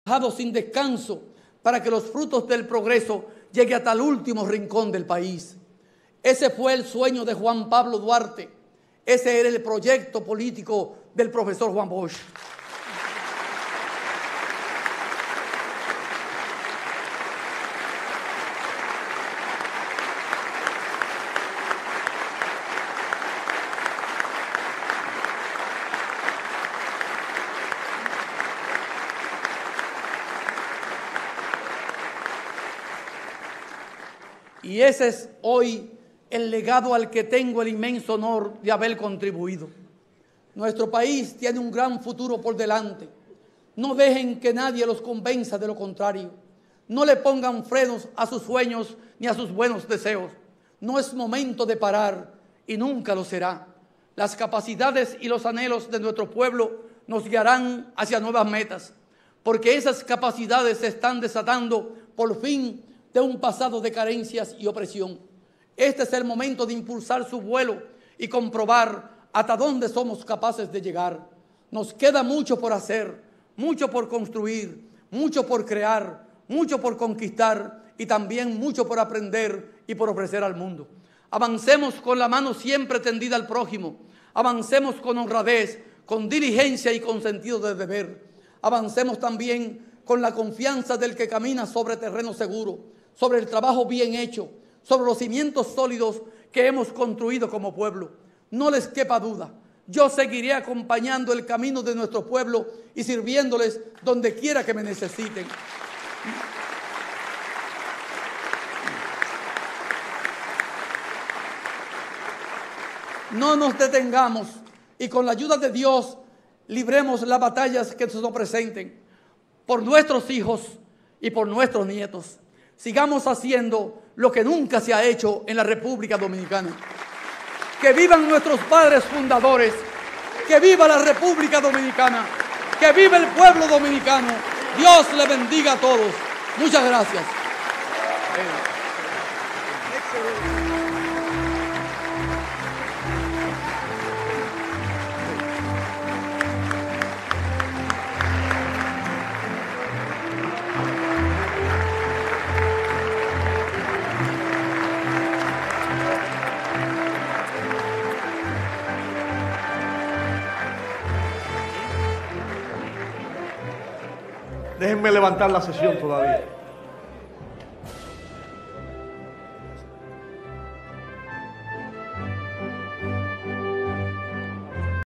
trabajado sin descanso para que los frutos del progreso lleguen hasta el último rincón del país. Ese fue el sueño de Juan Pablo Duarte. Ese era el proyecto político del profesor Juan Bosch. Y ese es hoy el legado al que tengo el inmenso honor de haber contribuido. Nuestro país tiene un gran futuro por delante. No dejen que nadie los convenza de lo contrario. No le pongan frenos a sus sueños ni a sus buenos deseos. No es momento de parar y nunca lo será. Las capacidades y los anhelos de nuestro pueblo nos guiarán hacia nuevas metas, porque esas capacidades se están desatando por fin de un pasado de carencias y opresión. Este es el momento de impulsar su vuelo y comprobar hasta dónde somos capaces de llegar. Nos queda mucho por hacer, mucho por construir, mucho por crear, mucho por conquistar y también mucho por aprender y por ofrecer al mundo. Avancemos con la mano siempre tendida al prójimo. Avancemos con honradez, con diligencia y con sentido de deber. Avancemos también con la confianza del que camina sobre terreno seguro, sobre el trabajo bien hecho, sobre los cimientos sólidos que hemos construido como pueblo. No les quepa duda, yo seguiré acompañando el camino de nuestro pueblo y sirviéndoles donde quiera que me necesiten. No nos detengamos y con la ayuda de Dios libremos las batallas que se nos presenten por nuestros hijos y por nuestros nietos. Sigamos haciendo lo que nunca se ha hecho en la República Dominicana. Que vivan nuestros padres fundadores, que viva la República Dominicana, que viva el pueblo dominicano. Dios le bendiga a todos. Muchas gracias. Déjenme levantar la sesión todavía.